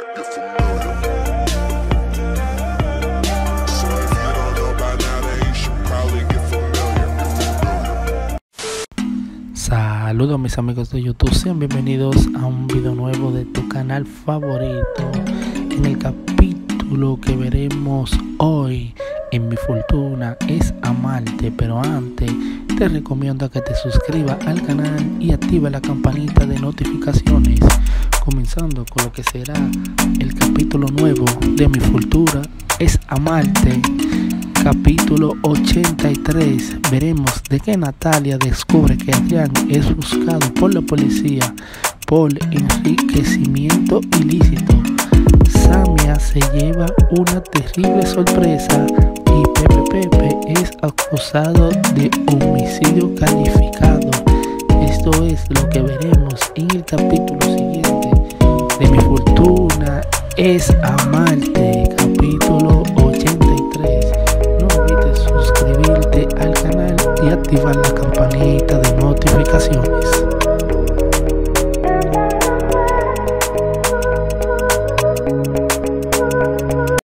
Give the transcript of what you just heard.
Saludos mis amigos de YouTube, sean bienvenidos a un video nuevo de tu canal favorito. En el capítulo que veremos hoy en Mi Fortuna es Amarte, pero antes te recomiendo que te suscribas al canal y activa la campanita de notificaciones. Comenzando con lo que será el capítulo nuevo de Mi Fortuna es Amarte. Capítulo 83. Veremos de que Natalia descubre que Adrián es buscado por la policía por enriquecimiento ilícito. Samia se lleva una terrible sorpresa y Pepe es acusado de homicidio calificado. Esto es lo que veremos en el capítulo siguiente de Mi Fortuna es Amarte, capítulo 83. No olvides suscribirte al canal y activar la campanita de notificaciones.